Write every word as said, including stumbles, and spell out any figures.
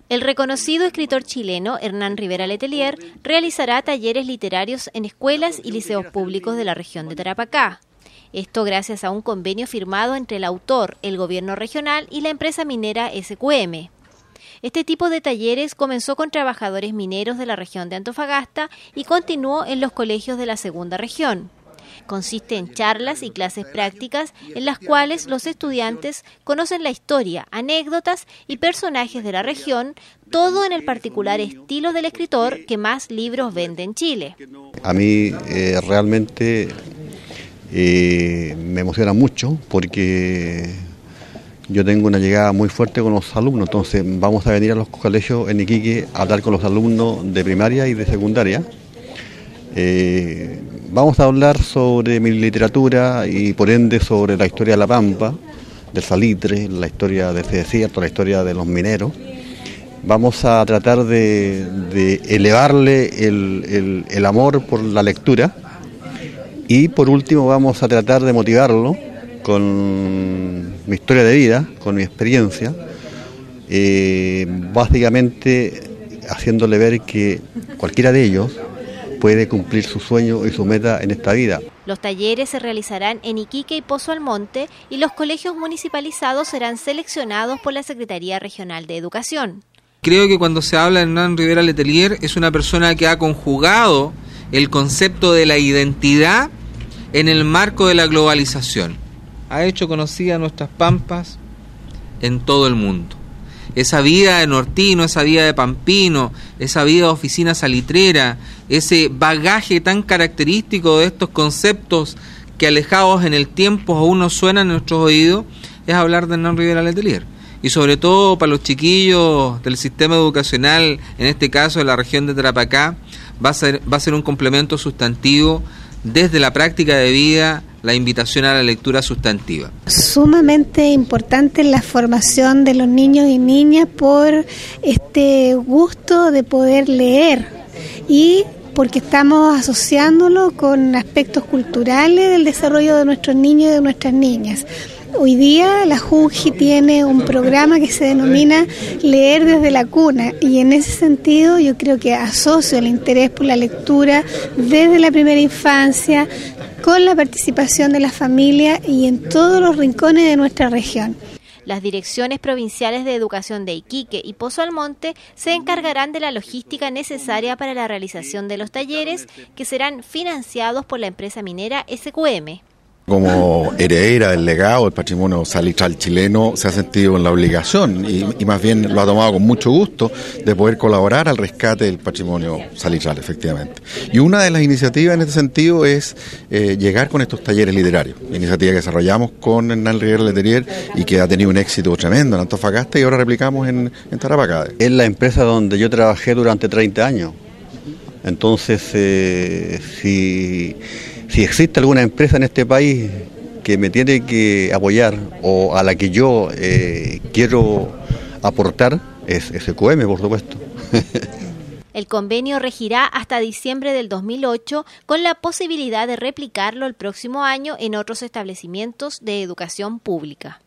El reconocido escritor chileno Hernán Rivera Letelier realizará talleres literarios en escuelas y liceos públicos de la región de Tarapacá. Esto gracias a un convenio firmado entre el autor, el gobierno regional y la empresa minera S Q M. Este tipo de talleres comenzó con trabajadores mineros de la región de Antofagasta y continuó en los colegios de la segunda región. Consiste en charlas y clases prácticas en las cuales los estudiantes conocen la historia, anécdotas y personajes de la región, todo en el particular estilo del escritor que más libros vende en Chile. A mí eh, realmente eh, me emociona mucho porque yo tengo una llegada muy fuerte con los alumnos, entonces vamos a venir a los colegios en Iquique a hablar con los alumnos de primaria y de secundaria. Eh, vamos a hablar sobre mi literatura y por ende sobre la historia de La Pampa, del salitre, la historia de ese desierto, la historia de los mineros. Vamos a tratar de, de elevarle el, el, el amor por la lectura y por último vamos a tratar de motivarlo con mi historia de vida, con mi experiencia, eh, básicamente haciéndole ver que cualquiera de ellos puede cumplir su sueño y su meta en esta vida. Los talleres se realizarán en Iquique y Pozo Almonte y los colegios municipalizados serán seleccionados por la Secretaría Regional de Educación. Creo que cuando se habla de Hernán Rivera Letelier es una persona que ha conjugado el concepto de la identidad en el marco de la globalización. Ha hecho conocida nuestras pampas en todo el mundo. Esa vida de nortino, esa vida de pampino, esa vida de oficina salitrera, ese bagaje tan característico de estos conceptos que alejados en el tiempo aún nos suenan en nuestros oídos, es hablar de Hernán Rivera Letelier. Y sobre todo para los chiquillos del sistema educacional, en este caso de la región de Tarapacá, va a ser, va a ser un complemento sustantivo desde la práctica de vida, la invitación a la lectura sustantiva. Sumamente importante la formación de los niños y niñas por este gusto de poder leer y porque estamos asociándolo con aspectos culturales del desarrollo de nuestros niños y de nuestras niñas. Hoy día la JUNJI tiene un programa que se denomina Leer desde la cuna y en ese sentido yo creo que asocio el interés por la lectura desde la primera infancia con la participación de la familia y en todos los rincones de nuestra región. Las direcciones provinciales de educación de Iquique y Pozo Almonte se encargarán de la logística necesaria para la realización de los talleres que serán financiados por la empresa minera S Q M. Como heredera del legado del patrimonio salitral chileno se ha sentido en la obligación y, y más bien lo ha tomado con mucho gusto de poder colaborar al rescate del patrimonio salitral, efectivamente. Y una de las iniciativas en este sentido es eh, llegar con estos talleres literarios, iniciativa que desarrollamos con Hernán Rivera Letelier y que ha tenido un éxito tremendo en Antofagasta y ahora replicamos en, en Tarapacá. Es la empresa donde yo trabajé durante treinta años, entonces eh, si... Si existe alguna empresa en este país que me tiene que apoyar o a la que yo eh, quiero aportar, es S Q M, por supuesto. El convenio regirá hasta diciembre del dos mil ocho con la posibilidad de replicarlo el próximo año en otros establecimientos de educación pública.